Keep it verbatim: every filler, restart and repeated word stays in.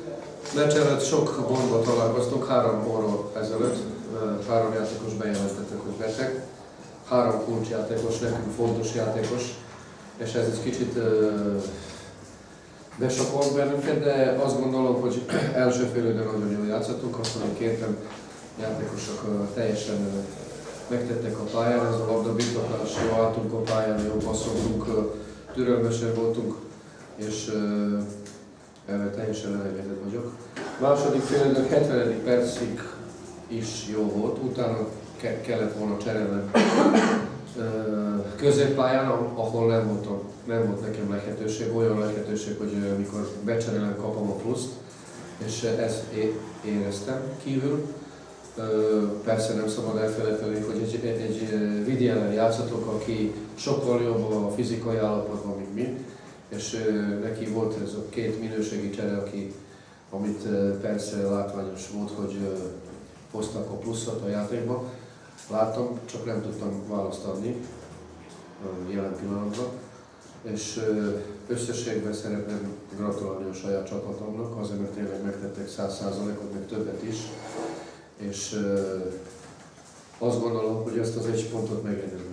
meccs előtt sok gondba találkoztunk, három óra ezelőtt, három játékos bejelentettek, hogy beteg. Három kulcsjátékos, nekünk fontos játékos, és ez egy kicsit besokolt bennünket, de azt gondolom, hogy első fél időn nagyon jól játszottunk, azt mondom, kértem játékosok teljesen megtettek a pályán, ez a labdabirtoklás, jó álltunk a pályán, jó passzoltunk, türelmesen voltunk, és uh, teljesen elégedett vagyok. Második fél időn hetvenedik percig is jó volt, utána ke kellett volna cserélnem uh, középpályán, ahol nem, voltam, nem volt nekem lehetőség, olyan lehetőség, hogy uh, mikor becserélem, kapom a pluszt, és ezt éreztem kívül. Persze nem szabad elfelejteni, hogy egy, egy, egy Vidi ellen játszhatok, aki sokkal jobb a fizikai állapotban, mint mi, és neki volt ez a két minőségi csere, aki, amit persze látványos volt, hogy hoztak a pluszot a játékba. Láttam, csak nem tudtam választ adni jelen pillanatban. És összességben szeretném gratulálni a saját csapatomnak, azért mert tényleg megtettek száz százalékot, meg többet is. És azt gondolom, hogy ezt az egy pontot megérdemlem.